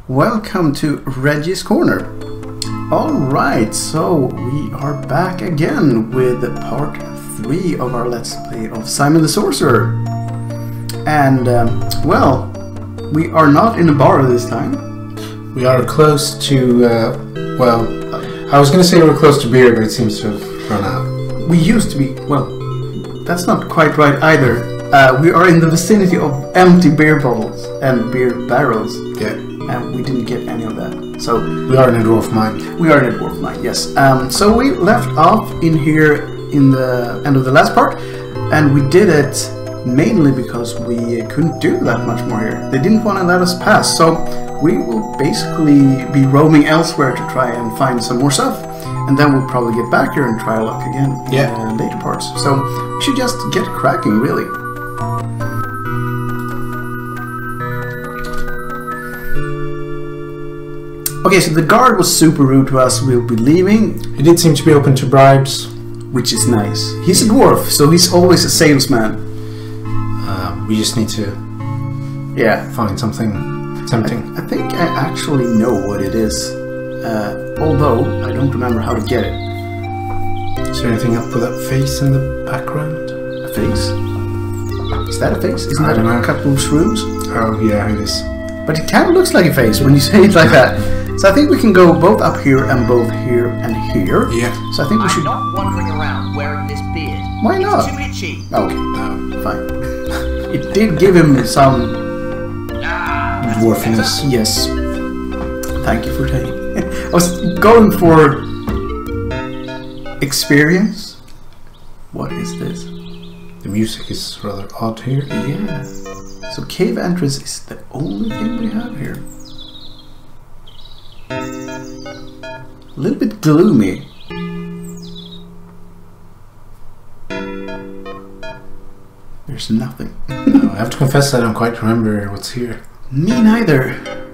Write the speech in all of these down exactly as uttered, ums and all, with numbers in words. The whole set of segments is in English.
Welcome to Reggie's Corner. Alright, so we are back again with part three of our Let's Play of Simon the Sorcerer. And, um, well, we are not in a bar this time. We are close to, uh, well, I was going to say we're close to beer, but it seems to have run out. We used to be, well, that's not quite right either. Uh, we are in the vicinity of empty beer bottles and beer barrels. Yeah. And we didn't get any of that. So we are in a dwarf mine. We are in a dwarf mine, yes. Um, so we left off in here in the end of the last part, and we did it mainly because we couldn't do that much more here. They didn't want to let us pass, so we will basically be roaming elsewhere to try and find some more stuff, and then we'll probably get back here and try our luck again yeah. in uh, later parts. So we should just get cracking, really. Okay, so the guard was super rude to us. We'll be leaving. He did seem to be open to bribes, which is nice. He's a dwarf, so he's always a salesman. Uh, we just need to yeah, find something tempting. I, I think I actually know what it is, uh, although I don't remember how to get it. Is there anything up with that face in the background? A face? Is that a face? Isn't I that don't know. a couple of shrooms? Oh yeah, it is. But it kind of looks like a face when you say it like that. So I think we can go both up here and both here and here. Yeah. So I think we should... I'm not wandering around wearing this beard. Why not? It's too itchy. Okay, no, fine. It did give him some... Ah, dwarfiness. Yes. Thank you for taking it. I was going for... experience? What is this? The music is rather odd here. Yeah. So cave entrance is the only thing we have here. A little bit gloomy. There's nothing. No, I have to confess I don't quite remember what's here. Me neither.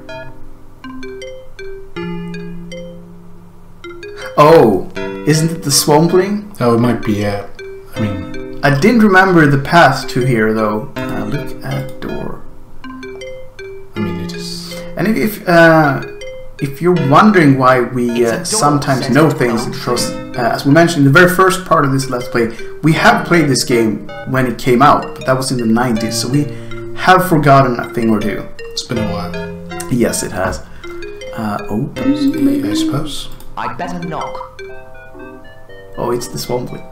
Oh, isn't it the Swampling? Oh, it might be, yeah. I mean... I didn't remember the path to here, though. Uh, look at door. I mean, it is... And if... if uh, If you're wondering why we uh, sometimes know things, because uh, as we mentioned in the very first part of this Let's Play, we have played this game when it came out, but that was in the nineties, so we have forgotten a thing or two. It's been a while. Yes, it has. Uh, open, maybe? I suppose. I'd better knock. Oh, it's the Swampling.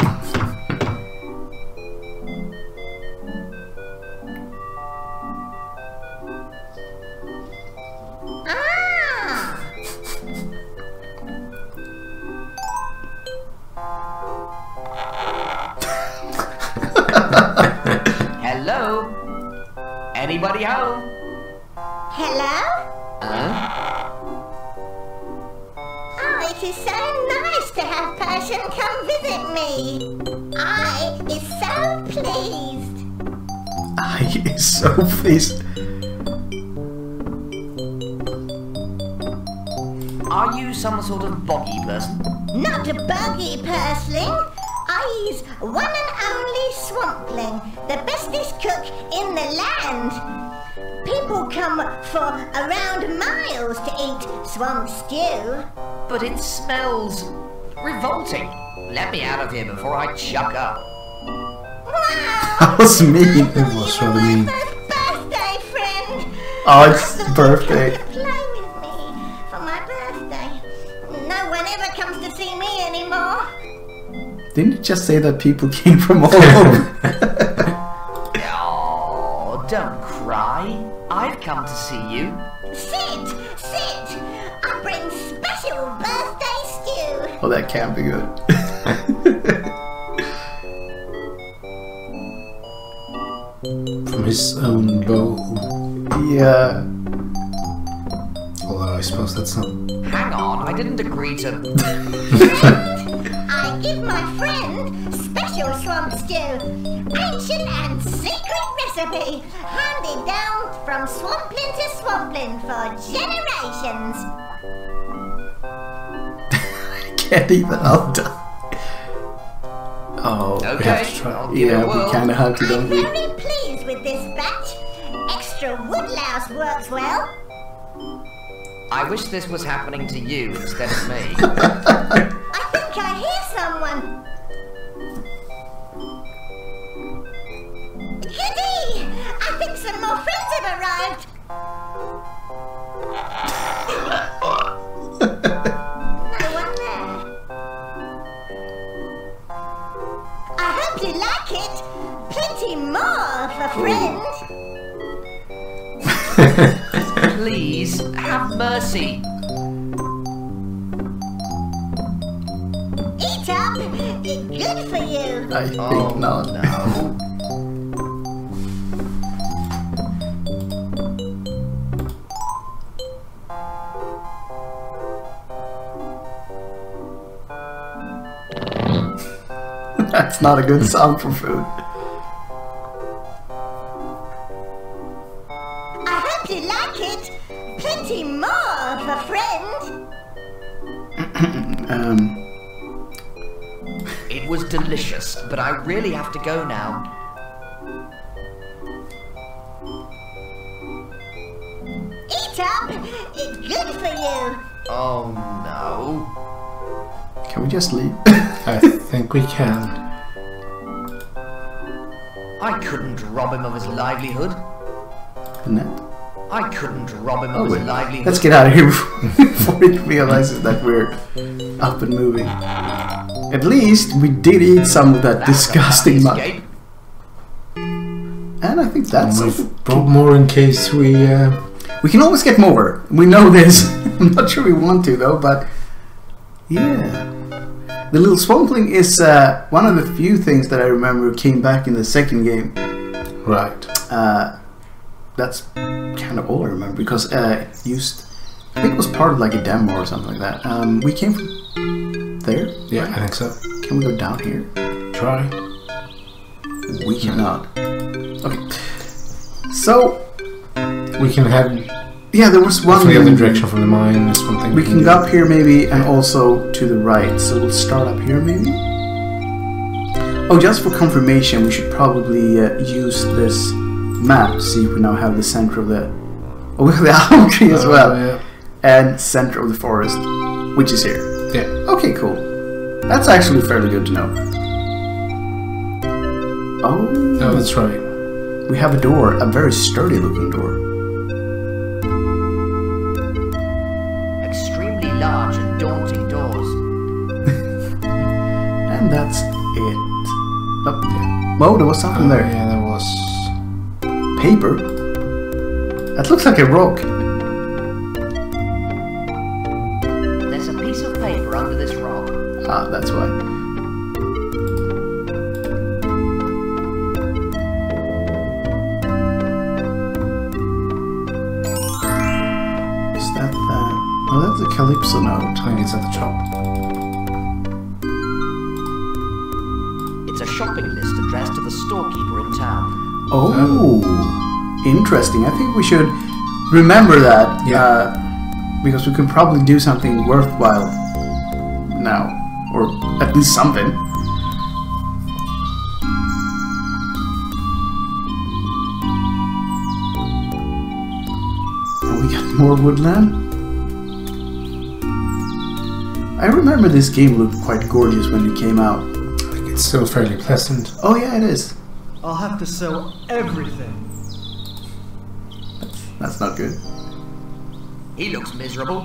Hello? Anybody home? Hello? Huh? Oh, it is so nice to have person come visit me. I is so pleased. I is so pleased. Are you some sort of Bogieperson? Not a Bogieperson. I's one and only Swampling, the bestest cook in the land. People come for around miles to eat swamp stew. But it smells revolting. Let me out of here before I chuck up. Wow! That was mean. It was You're rather my mean. first birthday friend. Oh, it's birthday. Play with me for my birthday. No one ever comes to see me anymore. Didn't you just say that people came from all over? Oh, don't cry. I've come to see you. Sit, sit. I bring special birthday stew. Oh, that can't be good. From his own bowl. Yeah. Although I suppose that's not... Hang on, I didn't agree to... I give my friend special swamp stew. Ancient and secret recipe. Handed down from swampling to swampling for generations. I can't even out. Oh, Okay, we have to try. I'll give it yeah, a we whirl. kind of have to, I'm don't we? very pleased with this batch. Extra woodlouse works well. I wish this was happening to you instead of me. I think I hear someone. Goody! I think some more friends have arrived. No one there. I hope you like it. Plenty more for friends. Please, have mercy. Eat up. It's good for you. I think Oh, not. no. That's not a good sound for food. I hope you like it. Plenty more for friends. Um, It was delicious, but I really have to go now. Eat up. It's good for you. Oh no. can we just leave? I think we can. I couldn't rob him of his livelihood. Net. I couldn't rob him Oh, of his wait. livelihood. Let's get out of here before it realizes that we're up and moving. At least we did eat some of that That's a disgusting happy mud. escape. And I think that's We've it. brought more in case we... Uh, We can always get more. We know this. I'm not sure we want to though, but yeah. The little Swampling is uh, one of the few things that I remember came back in the second game. right. Uh, that's kind of all I remember because uh, it used. I think it was part of like a demo or something like that. Um, we came from there. Yeah, I think so. Can we go down here? Try. We cannot. Okay. So We can head yeah, there was one. from the other direction from the mine or something. We can do. go up here maybe and also to the right. So we'll start up here maybe. Oh, just for confirmation, we should probably uh, use this map to see if we now have the center of the. Oh, we have the almond tree as Oh, well, yeah. and center of the forest, which is here. Yeah. Okay, cool. That's actually fairly good to know. Oh, No, that's right. we have a door, a very sturdy looking door. Extremely large and daunting doors. And that's it. Oh, yeah. Whoa, there was something Oh, there. yeah, there was... Paper? That looks like a rock. There's a piece of paper under this rock. Ah, that's why. Is that that? Oh, that's a Calypso note. I think it's at the top. It's a shopping list addressed to the storekeeper in town. Oh, interesting. I think we should remember that. Yeah. Uh, because we can probably do something worthwhile now. Or at least something. And we got more woodland. I remember this game looked quite gorgeous when it came out. I think it's still fairly pleasant. Oh yeah, it is. I'll have to sell everything. That's not good. He looks miserable.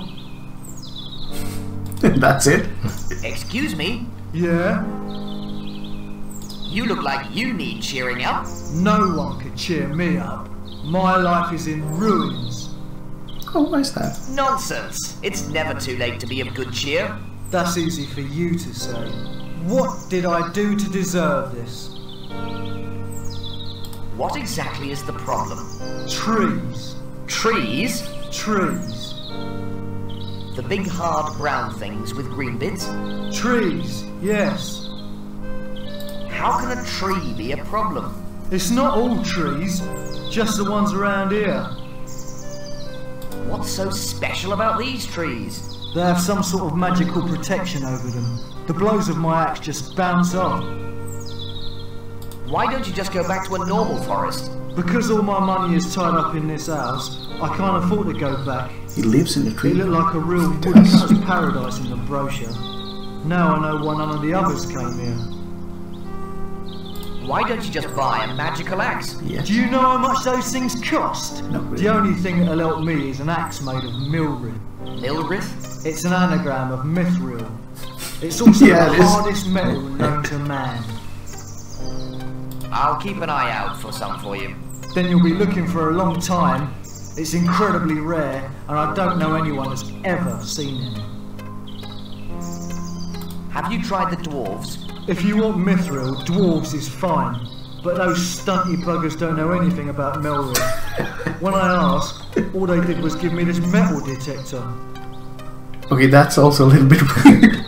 That's it. Excuse me, Yeah? you look like you need cheering up. No one could cheer me up. My life is in ruins. Oh, why's that? Nonsense. It's never too late to be of good cheer. That's easy for you to say. What did I do to deserve this? What exactly is the problem? Trees. Trees? Trees. The big hard brown things with green bits? Trees, yes. How can a tree be a problem? It's not all trees, just the ones around here. What's so special about these trees? They have some sort of magical protection over them. The blows of my axe just bounce off. Why don't you just go back to a normal forest? Because all my money is tied up in this house, I can't afford to go back. He lives in the tree. It looked like a real woodcutter's paradise in the brochure. Now I know why none of the others came here. Why don't you just buy a magical axe? Yes. Do you know how much those things cost? Not really. The only thing that'll help me is an axe made of milrith. Milrith? It's an anagram of mithril. It's also Yeah, the it is. hardest metal known to man. I'll keep an eye out for some for you. Then you'll be looking for a long time. It's incredibly rare, and I don't know anyone that's ever seen it. Have you tried the dwarves? If you want mithril, dwarves is fine. But those stunty buggers don't know anything about Melrose. When I asked, all they did was give me this metal detector. Okay, that's also a little bit weird.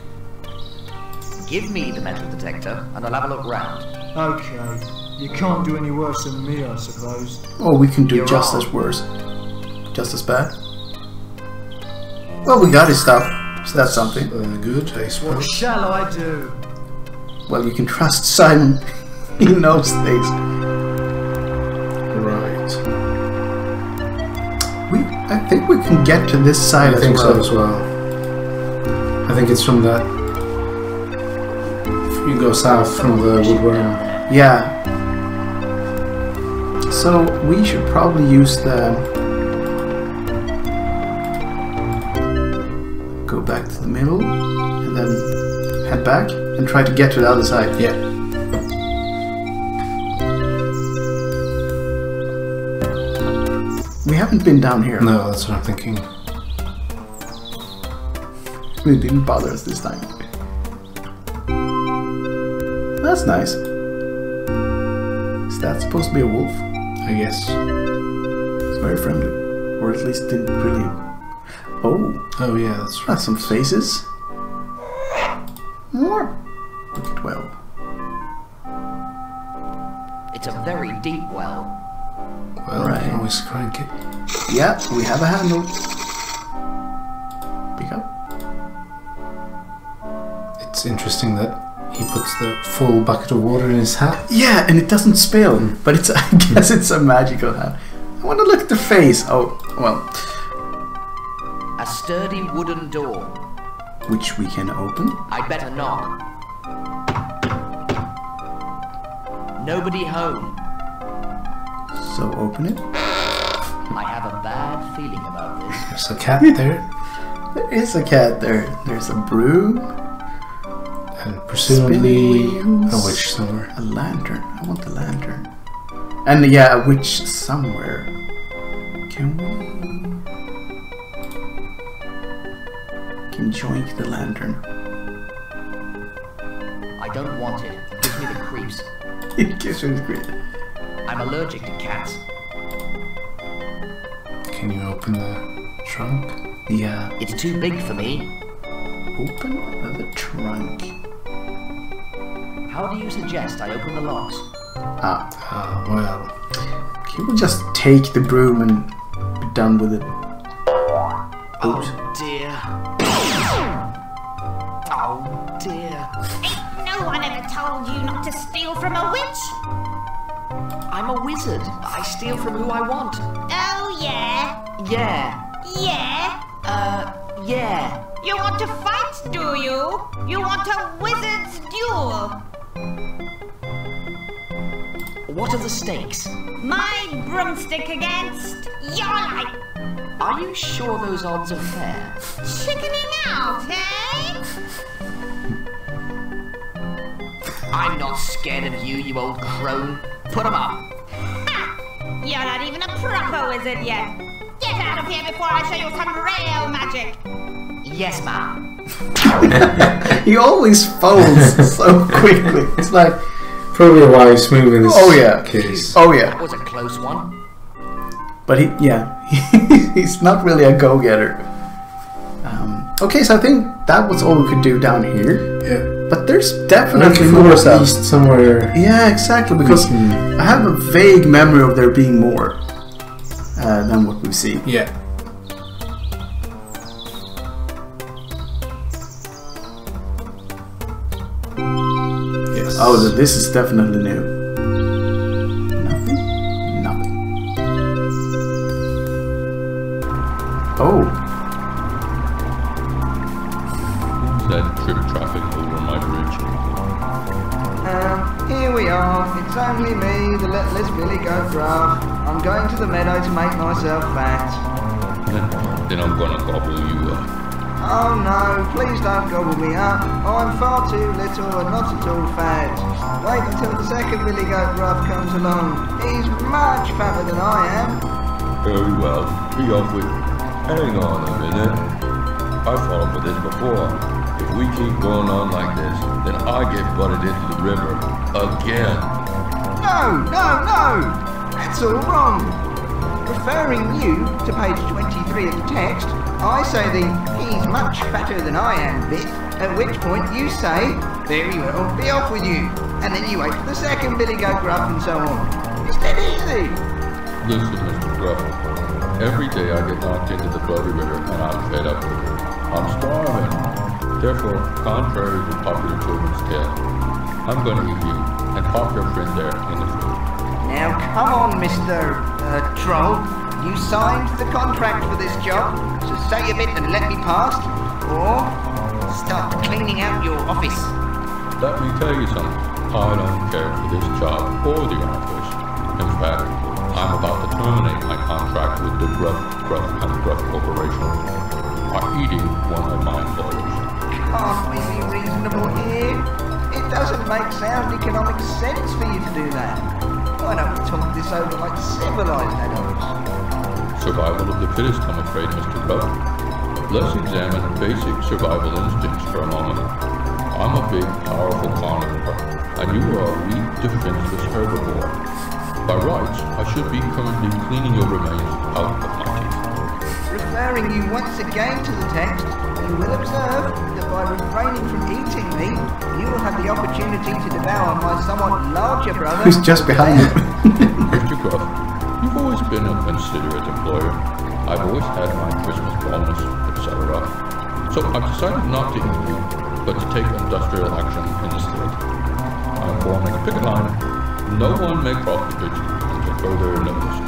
Give me the metal detector and I'll have a look round. Okay, you can't do any worse than me, I suppose. Or we can do You're just wrong. as worse. Just as bad. Well, we got his stuff, so that's something. Uh, good, I What suppose. shall I do? Well, you can trust Simon. He knows things. Right. We, I think we can get to this side I as think well. so as well. I think it's from that. If you go south from the woodworm. Yeah. So we should probably use the... Go back to the middle and then head back and try to get to the other side. Yeah. We haven't been down here. No, that's what I'm thinking. It didn't bother us this time. That's nice. Is that supposed to be a wolf? I guess. It's very friendly. Or at least didn't really... Oh, Oh yeah, that's right. that's some faces. More. Look at well. It's a very deep well. Well, Right. you can always crank it. Yeah, we have a handle. Pick up. It's interesting that he puts the full bucket of water in his hat. Yeah, and it doesn't spill. But it's I guess it's a magical hat. I want to look at the face. Oh, well. A sturdy wooden door. Which we can open. I'd better knock. Nobody home. So open it. I have a bad feeling about this. There's a cat there, There is a cat there. There's a broom. and presumably Spinning a wheels. witch somewhere. A lantern. I want the lantern. And yeah, a witch somewhere. Can we... Can joink the lantern. I don't want it. It gives me the creeps. It gives me the creep. I'm allergic to cats. Can you open the trunk? Yeah. It's too big for me. Open the trunk. How do you suggest I open the locks? Ah. Ah, well. Can we just take the broom and be done with it? Oops. Oh dear. Oh dear. Ain't no one ever told you not to steal from a witch. I'm a wizard. I steal from who I want. Oh, yeah? Yeah. Yeah? Uh, yeah. You want to fight, do you? You want a wizard's duel? What are the stakes? My broomstick against your life. Are you sure those odds are fair? Chickening out, eh? I'm not scared of you, you old crone. Put 'em up. Ha! You're not even a proper wizard yet. Get out of here before I show you some real magic. Yes, ma'am. He always folds so quickly. It's like, Probably a wise move in this oh yeah, case. oh That yeah. was a close one. But he, yeah, he's not really a go-getter. Um, okay, so I think that was all we could do down here. Yeah. But there's I'm definitely looking more for at stuff. least somewhere. Yeah, exactly, because Hmm. I have a vague memory of there being more uh, than what we see. Yeah. Yes. Oh, th- this is definitely new. Nothing? Oh. Who's that trip traffic over my bridge? Um, here we are. It's only me, the littlest Billy Goat Gruff. I'm going to the meadow to make myself fat. Then I'm gonna gobble you up. Oh no, please don't gobble me up. I'm far too little and not at all fat. Wait until the second Billy Goat Gruff comes along. He's much fatter than I am. Very well, be off with... Hang on a minute. I've fallen for this before. If we keep going on like this, then I get butted into the river. Again. No, no, no! That's all wrong. Referring you to page twenty-three of the text, I say the he's much fatter than I am bit, at which point you say, very well, be off with you. And then you wait for the second Billy Goat Gruff and so on. It's dead easy. Listen, Mister Gruff. Every day I get knocked into the bloody river and I'm fed up with it. I'm starving. Therefore, contrary to popular children's tale, I'm going to eat you and pop your friend there in the food. Now come on, Mister Uh, Troll. You signed the contract for this job, so say a bit and let me past, or start cleaning out your office. Let me tell you something. I don't care for this job or the office. In fact, I'm about to terminate my contract with the Gruff, Gruff and Gruff Corporation by eating one of my employers. Can't we be reasonable here? It doesn't make sound economic sense for you to do that. Why don't we talk this over like civilized adults? Survival of the fittest, I'm afraid, Mister Gruff. Let's examine basic survival instincts for a moment. I'm a big, powerful carnivore, and you are a weak, defenseless herbivore. By rights, I should be currently cleaning your remains out of my teeth. Referring you once again to the text, you will observe that by refraining from eating me, you will have the opportunity to devour my somewhat larger brother. Who's just behind you? Mister Gruff, you've always been a considerate employer. I've always had my Christmas bonus, et cetera. So I've decided not to eat you, but to take industrial action instead. I'm forming a picket line. No one may cross the bridge until further notice.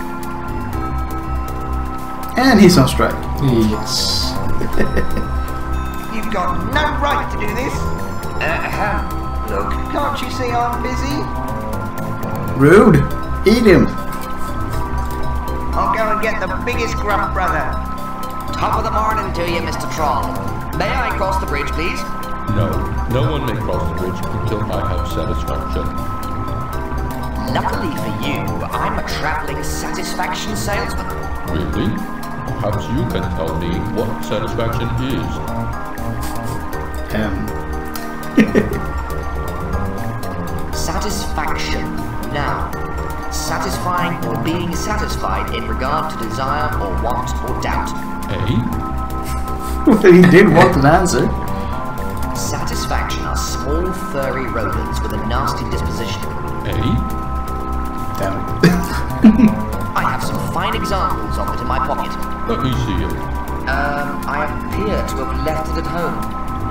And he's on strike. Yes. You've got no right to do this. Uh-huh. Look, can't you see I'm busy? Rude. Eat him. I'll go and get the biggest gruff brother. Top of the morning to you, Mister Troll. May I cross the bridge, please? No, no one may cross the bridge until I have satisfaction. Luckily for you, I'm a traveling satisfaction salesman. Really? Perhaps you can tell me what satisfaction is. Um. Satisfaction. Now, satisfying or being satisfied in regard to desire or want or doubt. Eh? He did want an answer. Satisfaction are small, furry rodents with a nasty disposition. Eh? Damn it. I have some fine examples of it in my pocket. Let me see it. Um, I appear to have left it at home.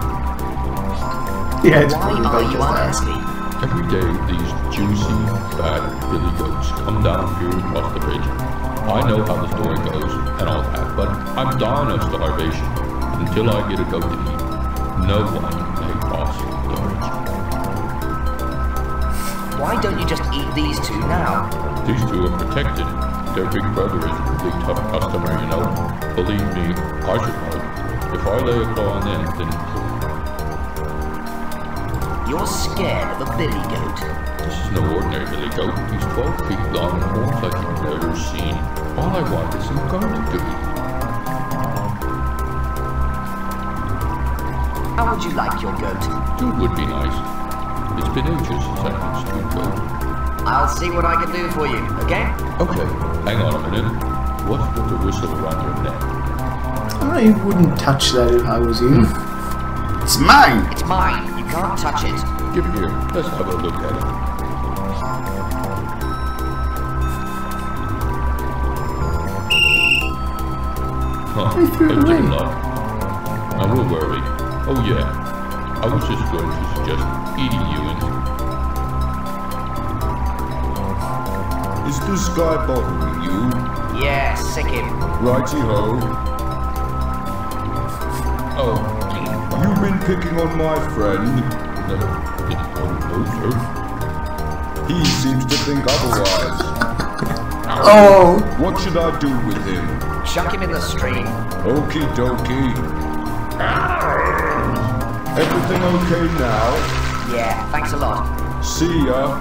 Yeah, it's Why probably are about you just that. asking? Every day, these juicy, fat billy goats come down here across the bridge. I know how the story goes and all that, but I'm dying of starvation. Until I get a goat to eat, no one may cross the bridge. Why don't you just eat these two now? These two are protected. Their big brother is a big tough customer, you know. Believe me, I should know. If I lay a claw on them, then... You're scared of a billy goat. This is no ordinary billy goat. He's twelve feet long and horns like you've never seen. All I want is some garlic to eat. How would you like your goat? Two would be nice. It's been ages since I had stewed goat. I'll see what I can do for you, okay? Okay, hang on a minute. What's with the whistle around your neck? I wouldn't touch that if I was you. It's mine! It's mine. You can't touch it. Give it here. Let's have a look at it. Huh, I threw it I've given away. up. Now we'll worry. Oh yeah, I was just going to suggest eating you and... Is this guy bothering you? Yeah, sick him. Righty-ho. picking on my friend? No, no, sir. He seems to think otherwise. Oh! What should I do with him? Chuck him in the stream. Okie dokie. Everything okay now? Yeah, thanks a lot. See ya.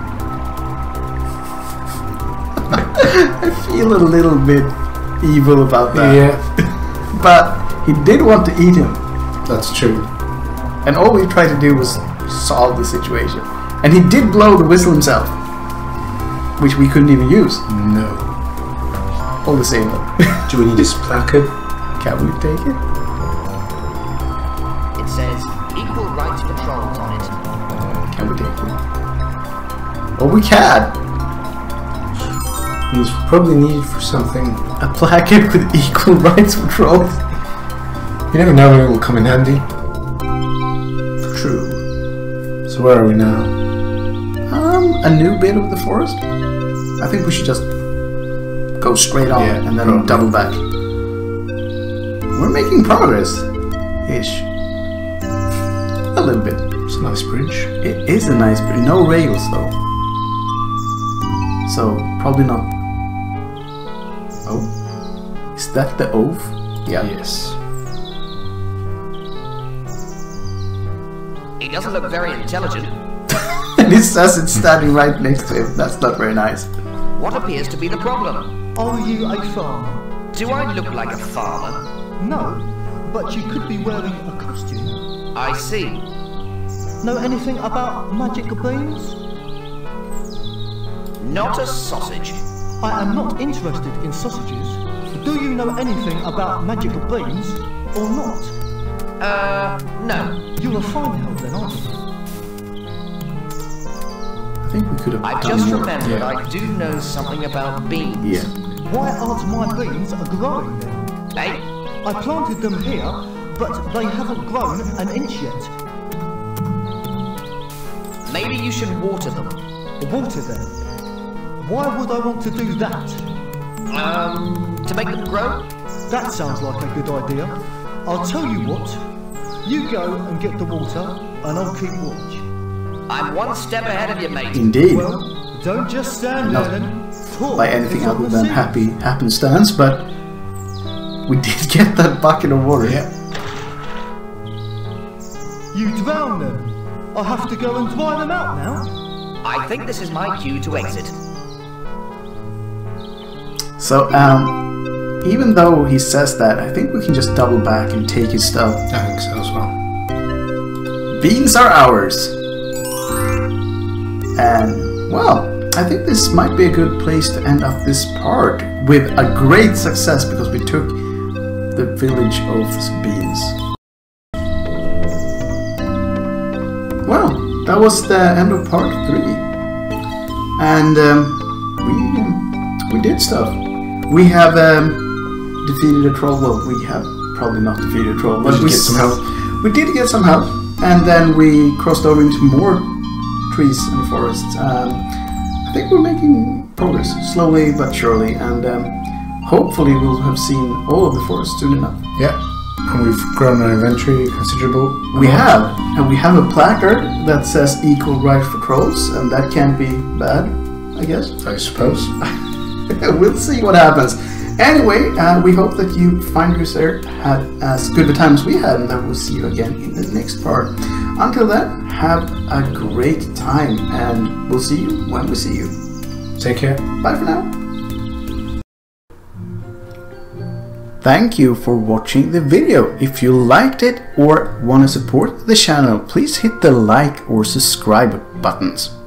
I feel a little bit evil about that. Yeah, But he did want to eat him. that's true. And all we tried to do was solve the situation. And he did blow the whistle himself. Which we couldn't even use. No. All the same though. Do we need this placard? Can we take it? It says equal rights patrols on it. Can we take it? Oh, we can! Means we probably need it for something. A placard with equal rights patrols. You never know when it will come in handy. True. So where are we now? Um, a new bit of the forest? I think we should just go straight on Yeah, and then probably. double back. We're making progress. Ish. A little bit. It's a nice bridge. It is a nice bridge. No rails though. So, probably not. Oh. Is that the oath? Yeah. Yes. He doesn't look very intelligent. And it says it's standing right next to him. That's not very nice. What appears to be the problem? Are you a farmer? Do I look like a farmer? No, but you could be wearing a costume. I see. Know anything about magic beans? Not a sausage. I am not interested in sausages. Do you know anything about magic beans or not? Uh, no. You're a farmhand then, aren't you? I think we could have I've done just more. remembered Yeah. I do know something about beans. Yeah. Why aren't my beans growing then? Eh? I planted them here, but they haven't grown an inch yet. Maybe you should water them. Water them. Why would I want to do that? Um, to make them grow? That sounds like a good idea. I'll tell you what. You go and get the water, and I'll keep watch. I'm one step ahead of you, mate. Indeed. Well, don't just stand Not there then. Talk by anything is on other the than scene. happy happenstance, but we did get that bucket of water. Yeah. You drown them. I have to go and dry them out now. I think this is my cue to exit. So, um, even though he says that, I think we can just double back and take his stuff. I think so as well. Beans are ours. And, well, I think this might be a good place to end up this part with a great success because we took the village of beans. Well, that was the end of part three. And um, we, um, we did stuff. We have um, defeated a troll. Well, we have probably not defeated a troll, but did we get some help. We did get some help, and then we crossed over into more trees and forests. Um, I think we're making progress, slowly but surely, and um, hopefully we'll have seen all of the forest soon enough. Yeah. And we've grown our inventory considerable. We have, and we have a placard that says equal right for trolls, and that can't be bad, I guess. I suppose. We'll see what happens. Anyway, uh, we hope that you find yourself had as good a time as we had, and that we'll see you again in the next part. Until then, have a great time, and we'll see you when we see you. Take care. Bye for now. Thank you for watching the video. If you liked it or want to support the channel, please hit the like or subscribe buttons.